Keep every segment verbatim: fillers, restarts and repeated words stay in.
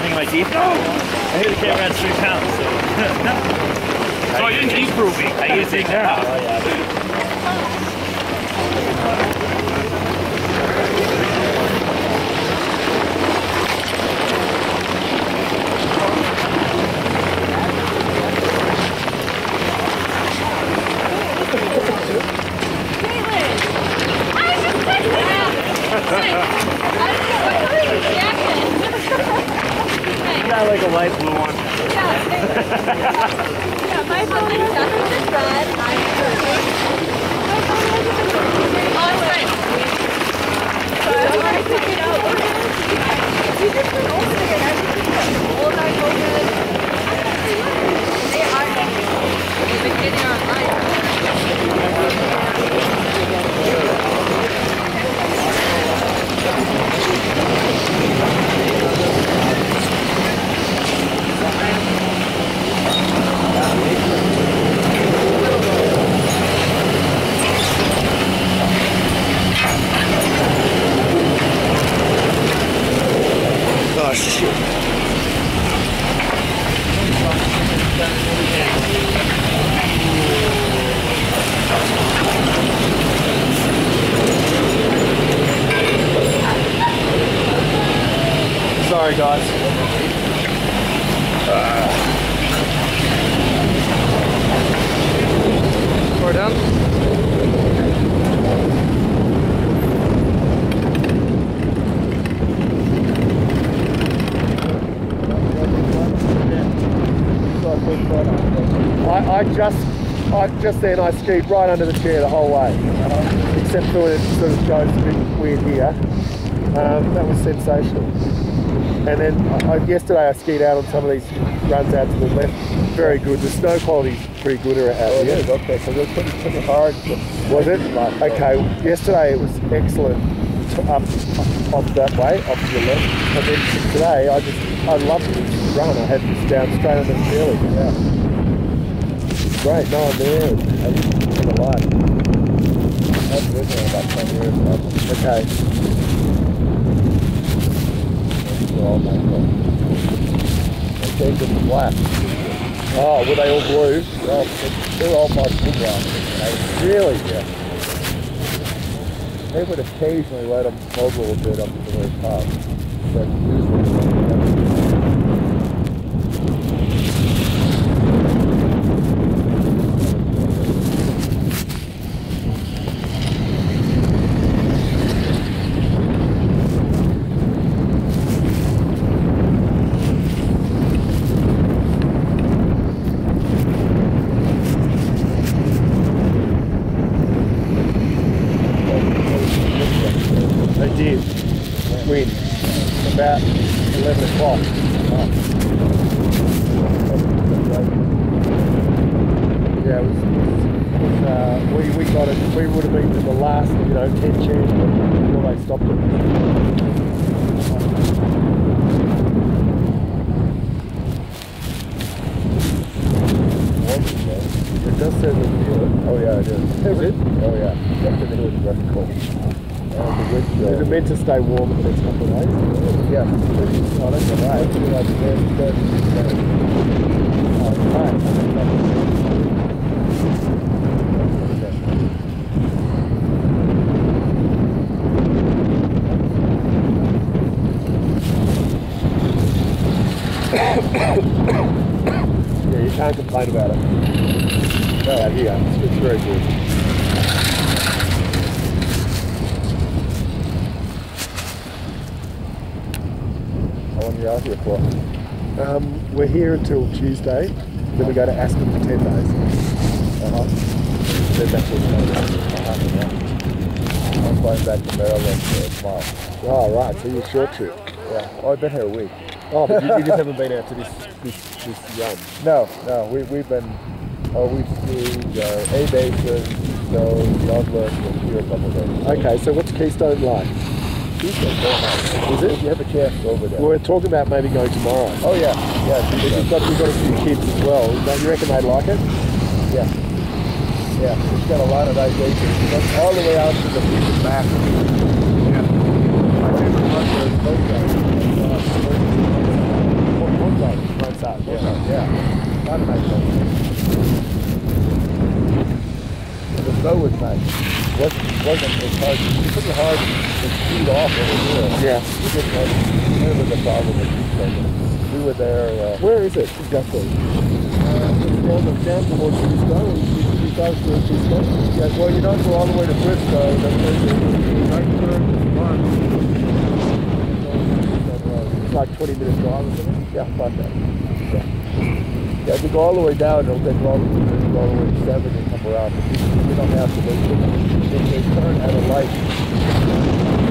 anything in my teeth? No! I hear the camera adds three pounds, so... So I didn't eat Ruby. I use it now. Oh, yeah. Like a light blue one. Yeah, yeah, my phone is definitely red. Oh, it's right. So I want to pick it out. You just went over there and everything. All that COVID. They are negative. They've been getting online. Oh shit. Sorry guys. Uh. We're done. I, I just, I just then I skied right under the chair the whole way, uh, except for when it sort of goes a bit weird here. Um, that was sensational. And then I, yesterday I skied out on some of these runs out to the left. Very good. The snow quality's pretty good out oh, here. It is, okay, so they're pretty, pretty hard. Was it? Okay, yesterday it was excellent up, up that way, up to the left. And then today I just, I loved this run. I had this down straight under the chair. Yeah. Great, no one there. I just in the light. That's been there about ten years now. Okay. Oh my god. They changed them to black. Oh, were they all blue? Oh, they were all marked blue black. Really? Yeah. They would occasionally let them hold a little bit up to the very top. But usually, about eleven o'clock. Oh. Yeah, it was, it was uh, we, we got it, we would have been to the last, you know, ten chance before they stopped it. It does certainly feel it. Oh yeah, it is. Is it? Oh yeah, definitely it's very cold. Uh, the wind, uh, is it meant to stay warm for the next couple of days? Yeah. Oh, that's alright. It's like thirty, thirty, thirty. Oh, right. Yeah, you can't complain about it. No, here, it's, it's very good. Out here for? Um, we're here until Tuesday, then we go to Aspen for ten days. Uh-huh. Then back to Australia. Uh-huh. I'm flying back to Maryland uh, tomorrow. Oh, right, so you're a short trip. Yeah, oh, I've been here a week. Oh, but you, you just haven't been out to this this, this run? No, no, we, we've been, oh, we've skied uh, A Basin, Keystone, Douglas, and here a couple of days. Okay, so what's Keystone like? Is it? You have a chance over there. Well, we're talking about maybe going tomorrow. Oh yeah, yeah. We've got, we've got a few kids as well. Don't you reckon they'd like it? Yeah. Yeah, it's got a lot of nice acres. All the way out to the beach and back. Yeah. My favorite one was those guys. hard night though. The snow was nice. Wasn't wasn't as hard. It's pretty hard to speed off over here. Yeah. We didn't have here was the problem with these things. We were there. Uh, Where is it exactly? uh, down, the, down towards Frisco. We thought it was Frisco. Yeah. Well, you don't go all the way to Frisco. Then there's a right turn to one. It's like twenty minutes drive or something? Yeah, about that. Yeah. Yeah, if you go all the way down, it'll take all, it'll go all the way to seven and come around. But you, you don't have to wait for them. If they turn at a light.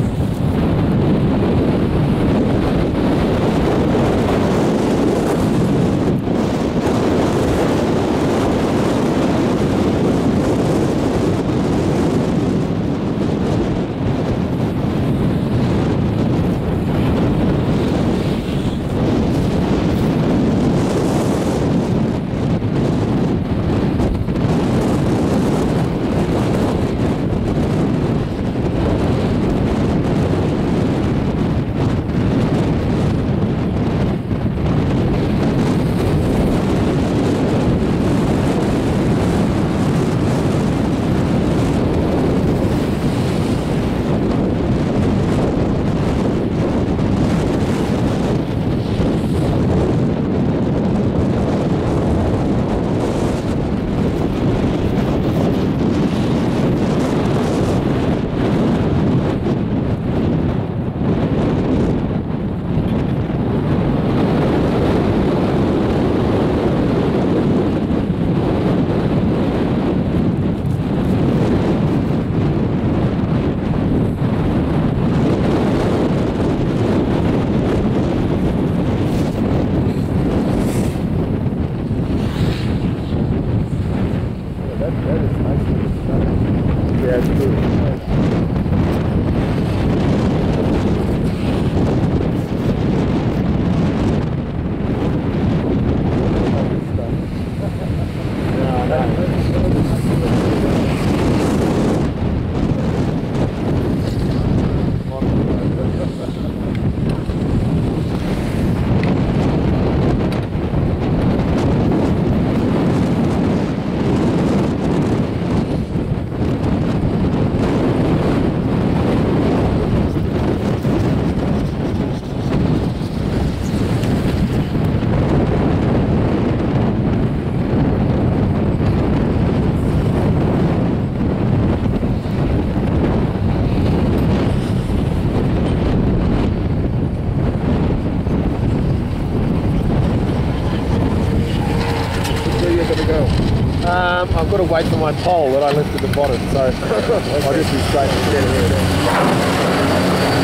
Um, I've got to wait for my pole that I left at the bottom, so I'll just be straight and get it here.